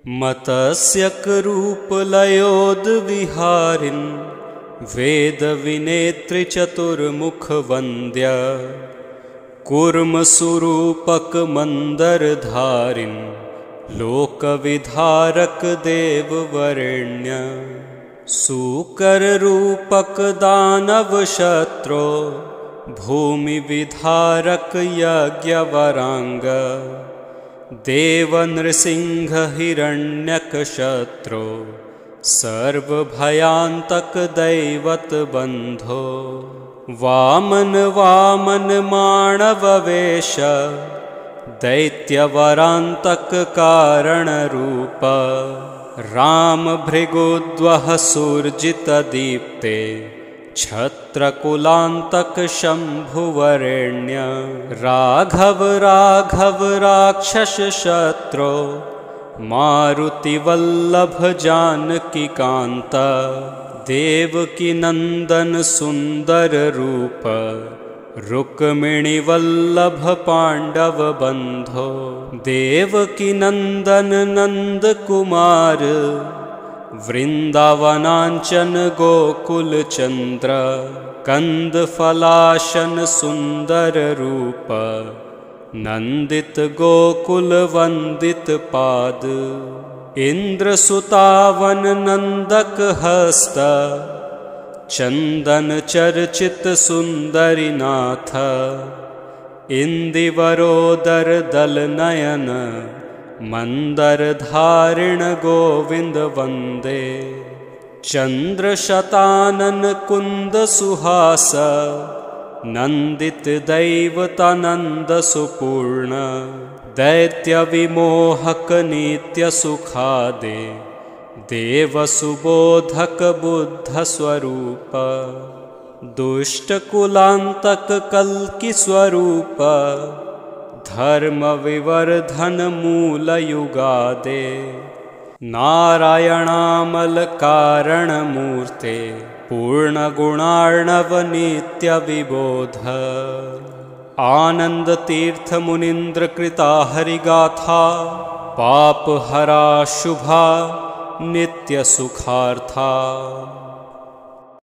मतस्यकरूपलयोद्विहारिन् वेदविनेत्रिचतुर्मुखवन्द्य कूर्मस्वरूपकमन्दरधारिन् लोकविधारकदेववरेण्य सूकररूपकदानवशत्रो भूमिविधारकयज्ञवराङ्ग देवनृसिंहहिरण्यकशत्रो सर्वभयान्तकदैवतबन्धो वामन वामन माणववेश दैत्यवरान्तककारणरूप रामभृगोद्वह सूर्जितदीप्ते छत्रकुलान्तकशम्भुवरेण्य राघव राघव राक्षसशत्रो मारुतिवल्लभ जानकीकान्त देवकीनन्दन सुन्दररूप रुक्मिणीवल्लभ पाण्डवबन्धो देवकीनन्दन नन्दकुमार वृन्दावनाञ्चन गोकुलचन्द्र कन्दफलाशन सुन्दररूप नन्दित गोकुलवन्दित पाद इन्द्रसुतावन नन्दक हस्त चन्दन चर्चित सुन्दरीनाथ इन्दिवरोदर दलनयन मन्दरधारिण गोविन्द वन्दे चन्द्रशतानन कुन्द सुहास नन्दित दैवतानन्द सुपूर्ण दैत्यविमोहक नित्यसुखादे देवसुबोधक बुद्धस्वरूप दुष्टकुलान्तक कल्किस्वरूप धर्मविवर्धन मूलयुगादे नारायणामलकारणमूर्ते पूर्णगुणार्णव नित्यविबोध आनन्दतीर्थमुनीन्द्रकृता हरिगाथा पापहरा शुभा नित्यसुखार्था।